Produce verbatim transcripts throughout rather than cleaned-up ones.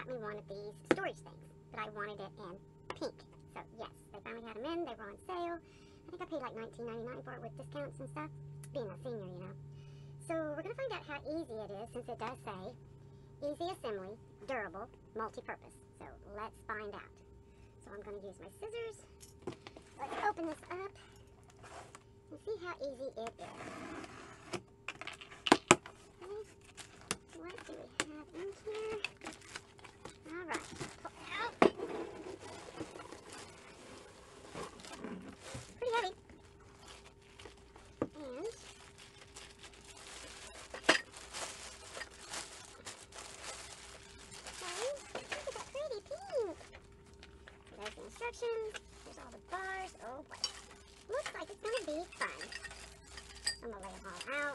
me one of these storage things, but I wanted it in pink. So yes, they finally had them in. They were on sale. I think I paid like nineteen ninety-nine for it with discounts and stuff, being a senior, you know. So we're going to find out how easy it is, since it does say easy assembly, durable, multi-purpose. So let's find out. So I'm going to use my scissors. Let's open this up and see how easy it is. Okay. What do we have in here? All right. Pull it out. Pretty heavy. And there's the instructions. There's all the bars. Oh boy. Looks like it's going to be fun. I'm going to lay them all out.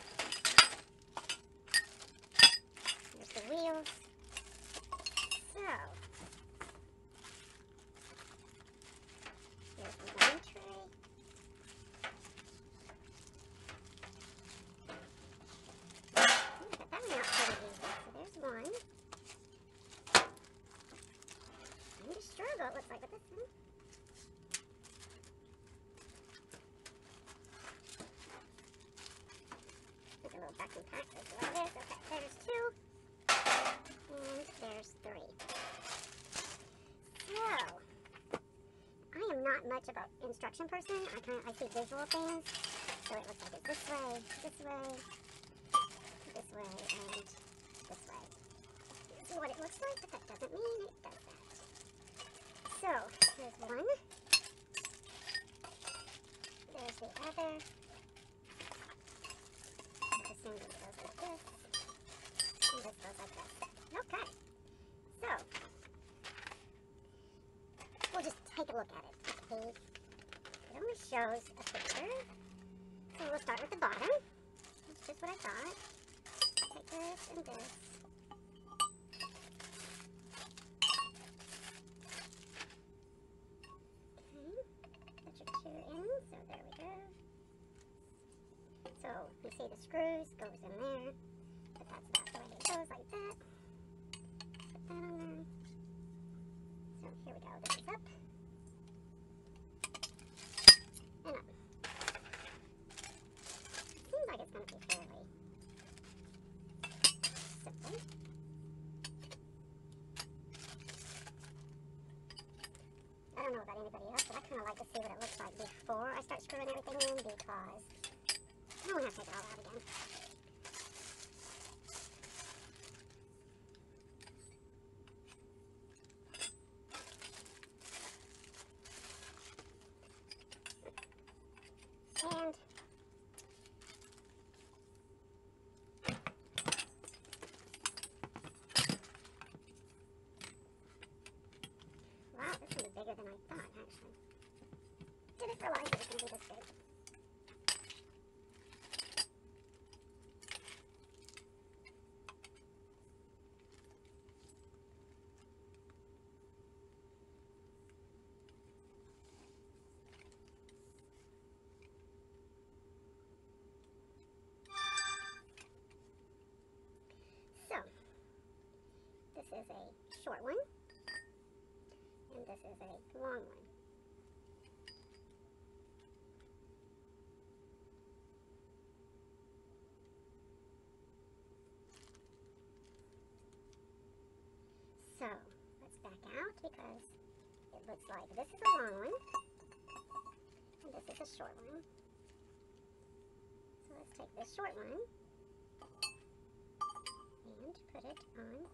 There's the wheels. So, there's the one tray. Ooh, got that one out pretty easy. So there's one. Kind of struggle, it looks like, with this one. There's a little vacuum pack as well. This. Okay, there's two. And there's three. So, I am not much of an instruction person. I kind of I see visual things. So it looks like it's this way, this way, this way, and this way. This is what it looks like, but that doesn't mean it does that. So, there's one. There's the other. This one goes like this. And this goes like this. Okay. So, we'll just take a look at it. Okay. It only shows a picture. So we'll start with the bottom. That's just what I thought. Take this and this. So you see the screws goes in there, but that's about the way it goes, like that. Put that on there. So here we go. This is up and up. Seems like it's going to be fairly simple. I don't know about anybody else, but I kind of like to see what it looks like before I start screwing everything in, because I don't want to have to take it all out again. And wow, this one is bigger than I thought, actually. Didn't realize it was going to be this big. This is a short one, and this is a long one. So, let's back out, because it looks like this is a long one, and this is a short one. So let's take this short one, and put it on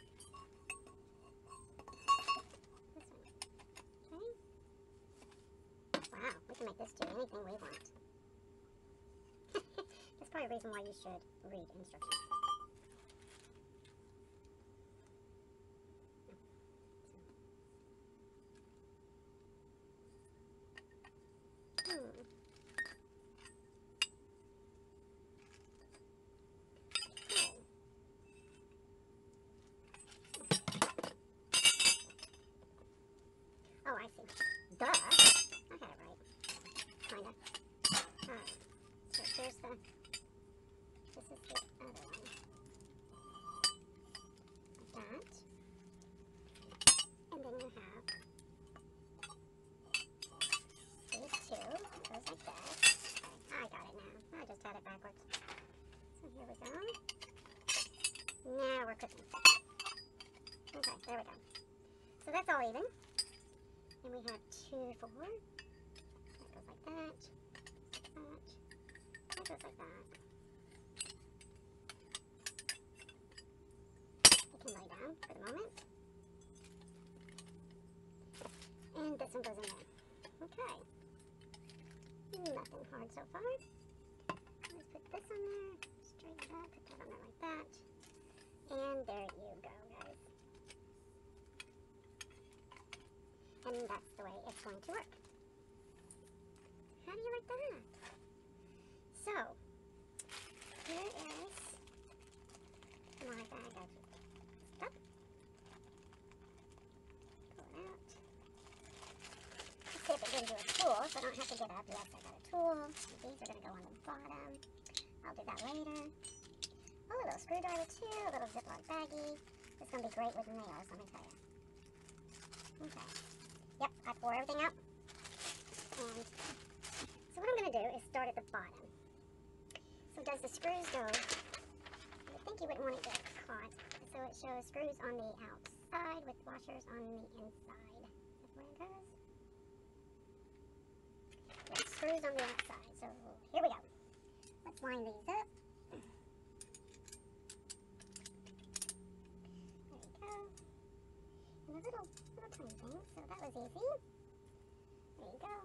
we can make this do anything we want. That's probably a reason why you should read instructions. Hmm. Oh, I see. Duh. I had it right. Kinda. Alright. So here's the, this is the other one. cooking. Okay, there we go. So that's all even. And we have two, four. That goes like that. That. That goes like that. It can lay down for the moment. And this one goes in there. Okay. Nothing hard so far. Let's put this on there. Straight up. Put that on there like that. And there you go, guys. And that's the way it's going to work. How do you like that? So, here is my bag of stuff. Pull it out. Let's see if it gives you a tool, so I don't have to get up. Yes, I got a tool. These are going to go on the bottom. I'll do that later. Oh, a little screwdriver too, a little Ziploc baggie. This is going to be great with nails, let me tell you. Okay. Yep, I pour everything out. And so what I'm going to do is start at the bottom. So does the screws go, I would think you wouldn't want it to get caught. So it shows screws on the outside with washers on the inside. That's where it goes. Yep, screws on the outside. So here we go. Let's line these up. There we go. And a little, little tiny thing, so that was easy. There you go.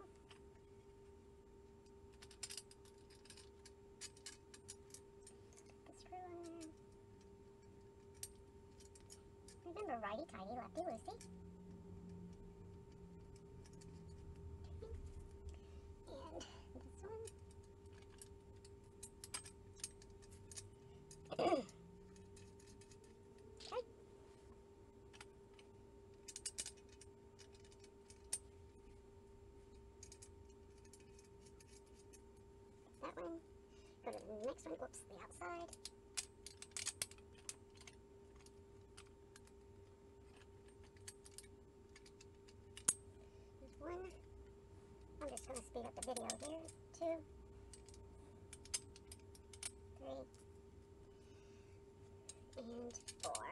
Put the screw on there. Remember, righty tighty, lefty loosey. And this one. Okay. That one. Go to the next one. Whoops, the outside. There's one. I'm just going to speed up the video here. Two. Three. And four.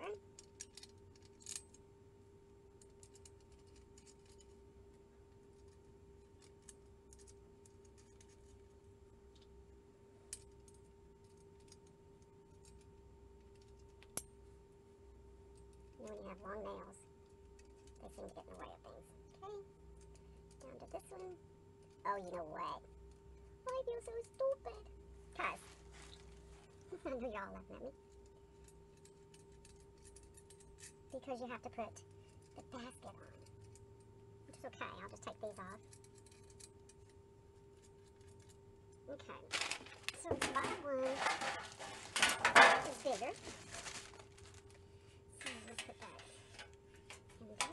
And when you have long nails, they seem to get in the way of things. Okay, down to this one. Oh, you know what? I feel so stupid. Cause I know y'all laughing at me. Because you have to put the basket on. Which is okay, I'll just take these off. Okay, so the bottom one is bigger. So let's put that in there.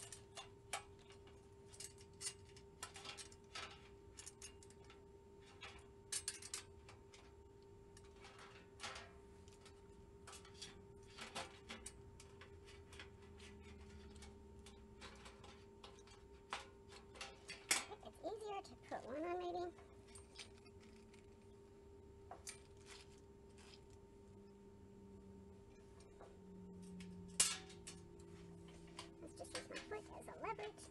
It's easier to put one on maybe. Let's just use my foot as a leverage.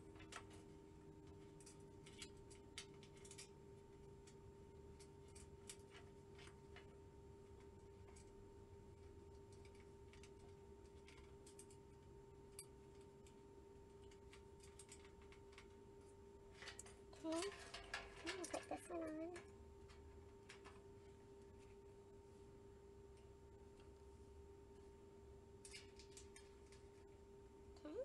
Okay, I'm going to put this one on. Okay.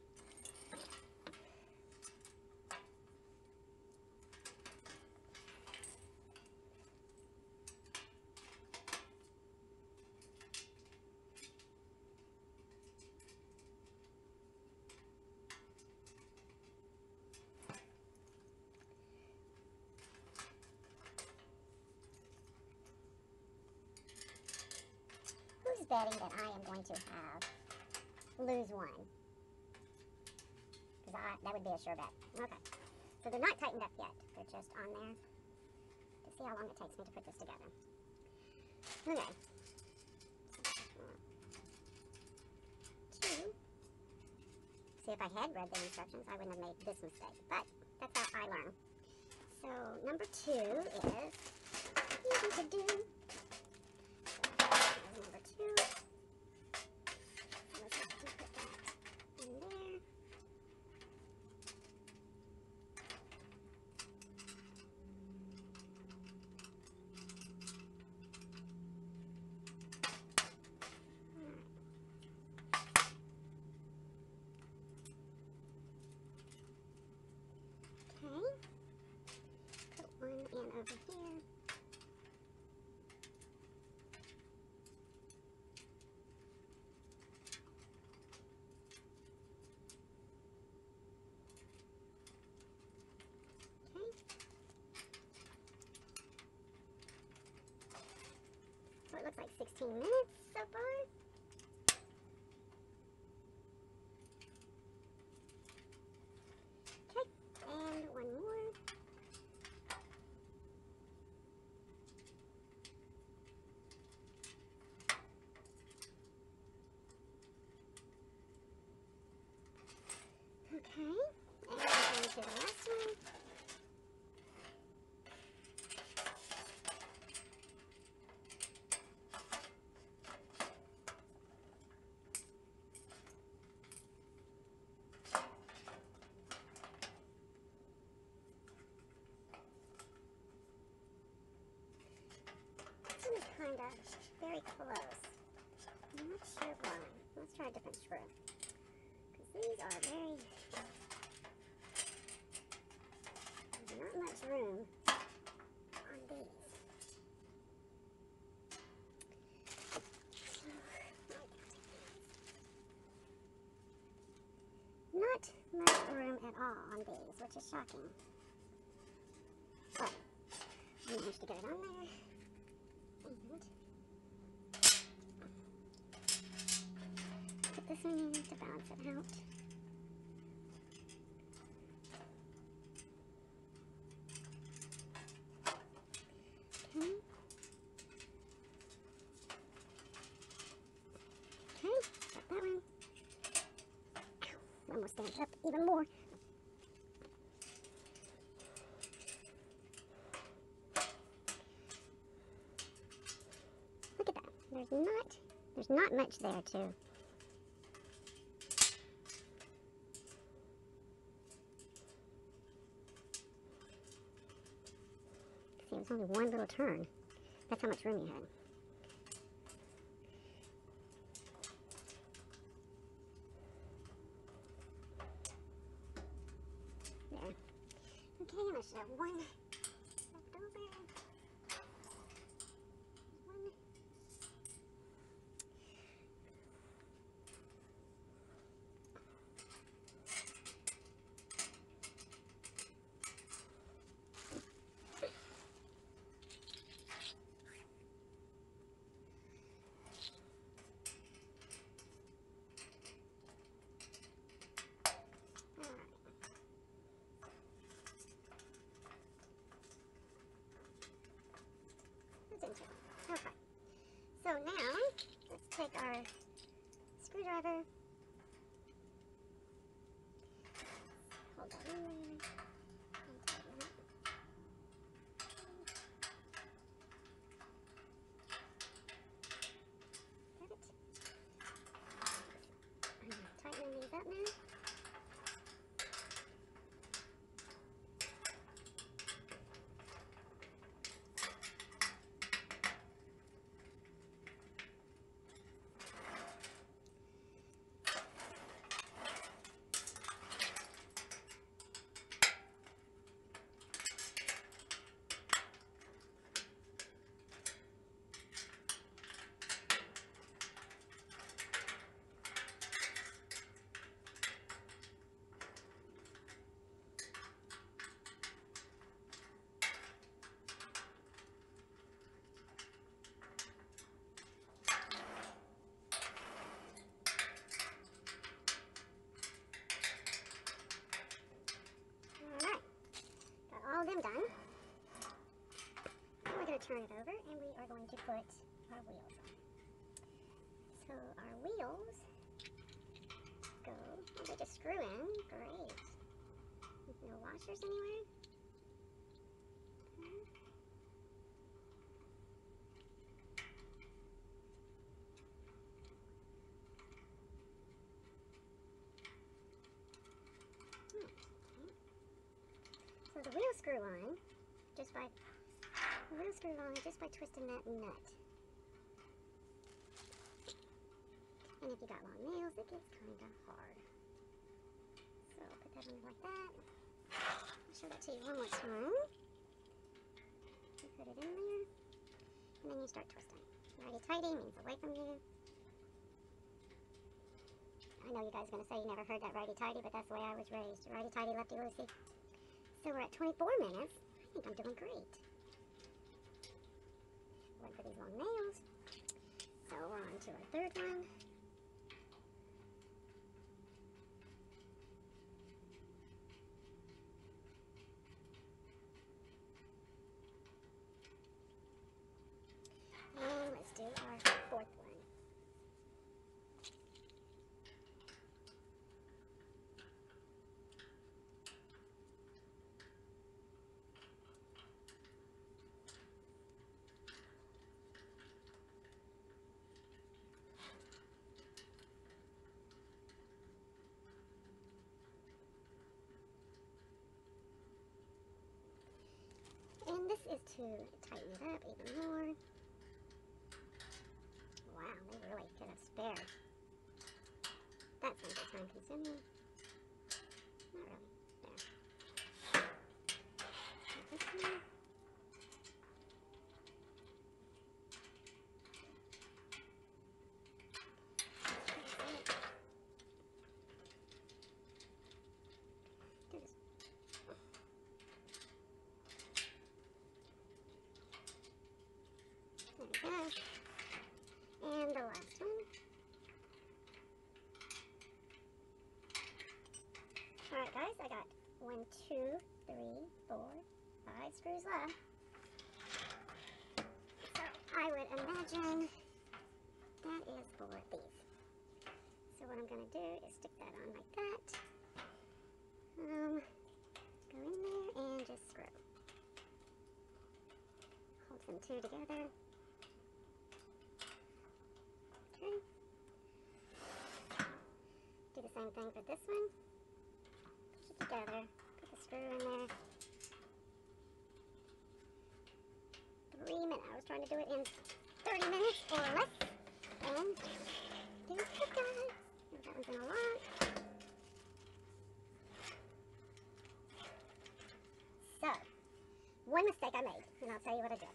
Who's betting that I am going to have lose one? Because I that would be a sure bet. Okay. So they're not tightened up yet. They're just on there to see how long it takes me to put this together. Okay. two. See, if I had read the instructions, I wouldn't have made this mistake. But that's how I learn. So number two is easy to do. There's number two. Let's just put that in there. Okay. Put one in over here. So it looks like sixteen minutes so far. Okay, and one more. Okay, and we're going to the last one. This one is kind of very close. I'm not sure why. Let's try a different screw. Because these are very... There's not much room on these. Not much room at all on these, which is shocking. But I managed to get it on there. And put this one in to balance it out. Okay. Okay, got that one. Ow, almost stand up even more. Look at that. There's not, there's not much there too. See, it was only one little turn. That's how much room you had. There. Okay, and I should have one left over. One. Okay, so now let's take our screwdriver, hold that in there, and tighten it up. Got it. I'm tightening these up now. All of them done. Now we're going to turn it over and we are going to put our wheels on. So our wheels Oh, they just screw in. Great. No washers anywhere? Okay. Hmm, okay. So the wheel screw on just by the wheel screw on just by twisting that nut. And if you got long nails, it gets kind of hard. So put that in like that. I'll show that to you one more time. You put it in there, and then you start twisting. Righty-tighty means away from you. I know you guys are going to say you never heard that righty-tighty, but that's the way I was raised. Righty-tighty, lefty-loosey. So we're at twenty-four minutes. I think I'm doing great. Wait for these long nails. So we're on to our third one. And let's do our fourth one. And this is to tighten it up even more. Wow, they really could have spared. That's going to be time consuming. Not really. There. And this one. Do this. There we go. And the last one. Alright guys, I got one, two, three, four, five screws left. So I would imagine that is for these. So what I'm going to do is stick that on like that. Um, go in there and just screw. Hold them two together. Okay. Do the same thing for this one. Push it together. Put the screw in there. Three minutes. I was trying to do it in thirty minutes or less. And there's the guys. That one's in a lot. So, one mistake I made, and I'll tell you what I did.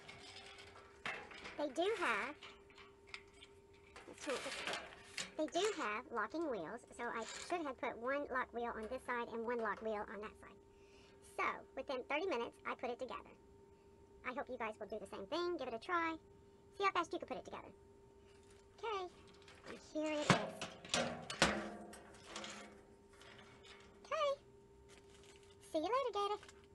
They do have, let's turn it this way. They do have locking wheels, so I should have put one lock wheel on this side and one lock wheel on that side. So, within thirty minutes, I put it together. I hope you guys will do the same thing. Give it a try. See how fast you can put it together. Okay, and here it is. Okay. See you later, Gator.